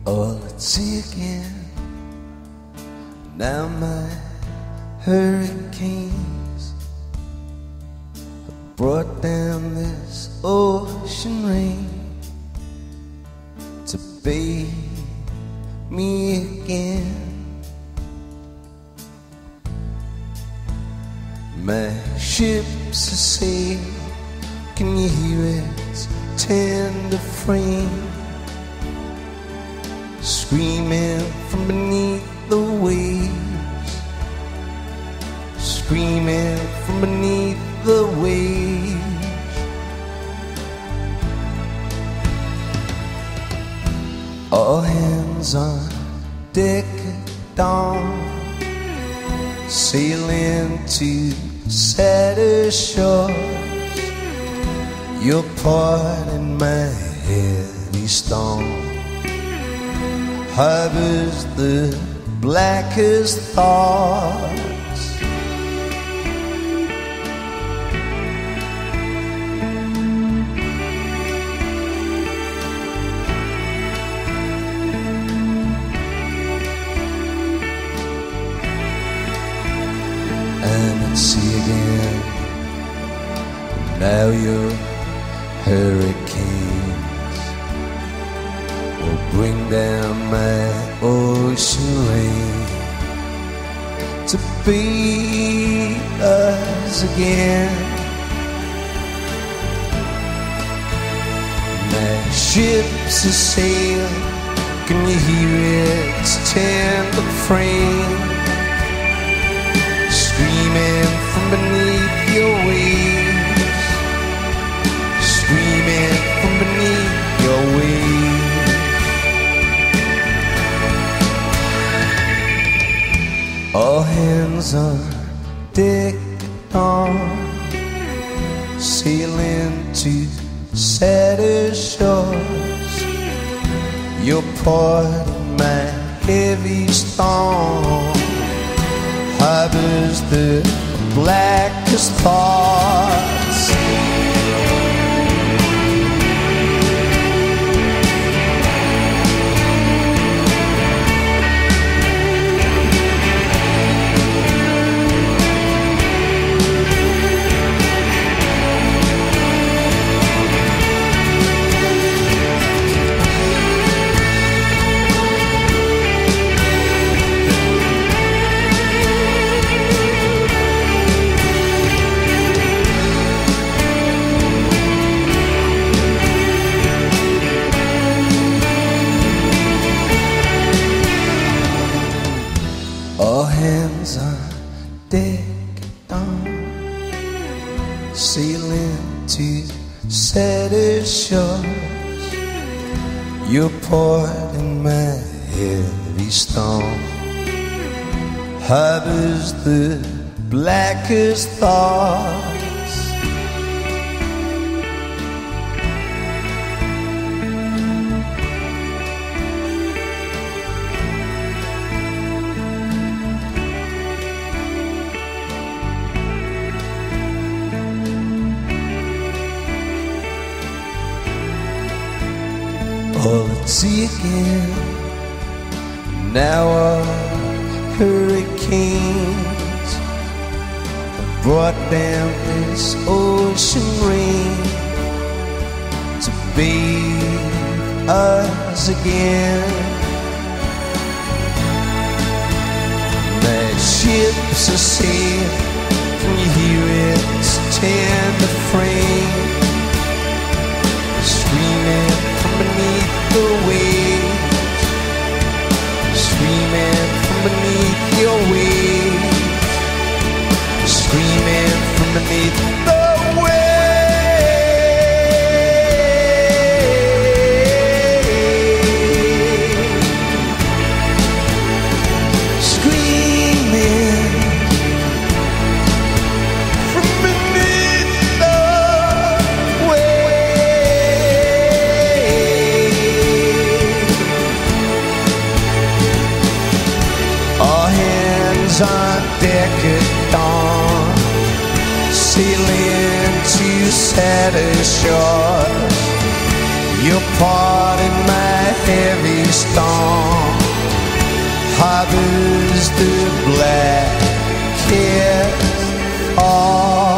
Oh, let's see again. Now my hurricanes have brought down this ocean rain to bathe me again. My ship's a sail, can you hear its tender frame screaming from beneath the waves, screaming from beneath the waves. All hands on deck at dawn, sailing to sadder shores. Your part in my heavy storm harbors the blackest thoughts. And at sea again, now your hurricanes will bring down my ocean rain to beat us again. My ship's a sail, can you hear its tender frame screaming from beneath your waves, screaming from beneath your waves. All hands on deck at dawn, sailing to sadder shores. Your part in my heavy storm harbors the blackest thoughts. All hands on deck at dawn, sailing to sadder shores. Your part in my heavy storm harbors the blackest thoughts. Oh, let's see again. Now our hurricanes have brought down this ocean rain to bathe us again. My ship's a sail, can you hear its tender frame screaming from beneath the waves, screaming from beneath your waves, screaming from beneath the waves, screaming from beneath the on deck at dawn, sailing to sadder shores. Your part in my heavy storm harbors the black kiss.